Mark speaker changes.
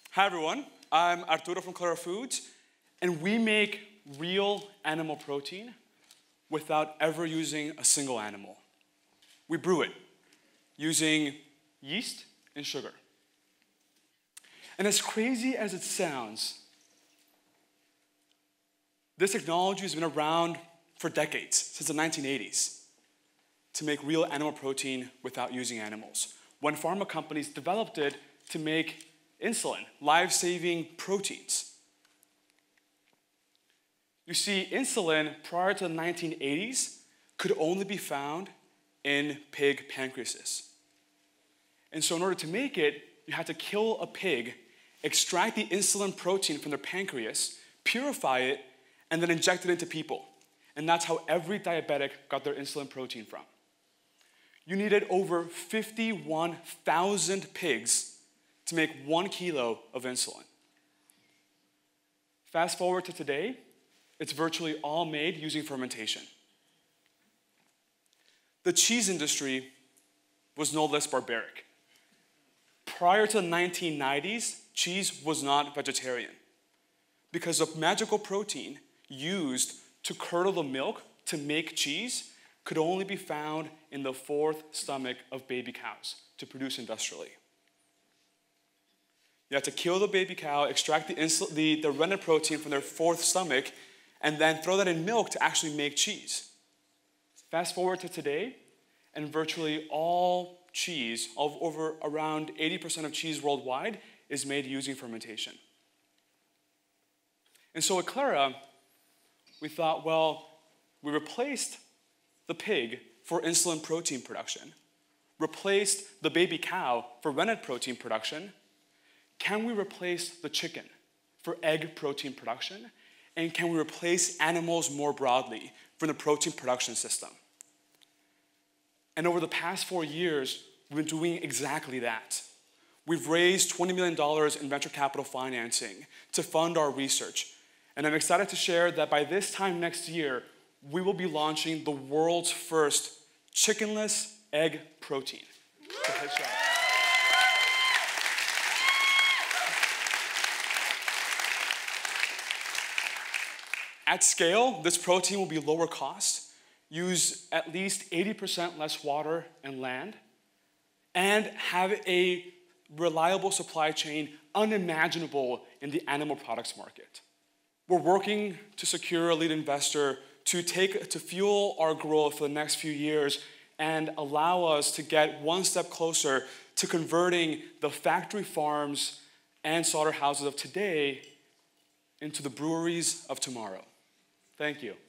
Speaker 1: Hi everyone, I'm Arturo from Clara Foods, and we make real animal protein without ever using a single animal. We brew it using yeast and sugar. And as crazy as it sounds, this technology has been around for decades, since the 1980s, to make real animal protein without using animals. When pharma companies developed it to make insulin, life-saving proteins. You see, insulin prior to the 1980s could only be found in pig pancreases. And so in order to make it, you had to kill a pig, extract the insulin protein from their pancreas, purify it, and then inject it into people. And that's how every diabetic got their insulin protein from. You needed over 51,000 pigs to make 1 kilo of insulin. Fast forward to today, it's virtually all made using fermentation. The cheese industry was no less barbaric. Prior to the 1990s, cheese was not vegetarian because the magical protein used to curdle the milk to make cheese could only be found in the fourth stomach of baby cows to produce industrially. You have to kill the baby cow, extract the rendered protein from their fourth stomach, and then throw that in milk to actually make cheese. Fast forward to today, and virtually all cheese, over around 80% of cheese worldwide, is made using fermentation. And so at Clara, we thought, well, we replaced the pig for insulin protein production, replaced the baby cow for rennet protein production. Can we replace the chicken for egg protein production? And can we replace animals more broadly for the protein production system? And over the past 4 years, we've been doing exactly that. We've raised $20 million in venture capital financing to fund our research. And I'm excited to share that by this time next year, we will be launching the world's first chickenless egg protein. At scale, this protein will be lower cost, use at least 80% less water and land, and have a reliable supply chain unimaginable in the animal products market. We're working to secure a lead investor to fuel our growth for the next few years and allow us to get one step closer to converting the factory farms and slaughterhouses of today into the breweries of tomorrow. Thank you.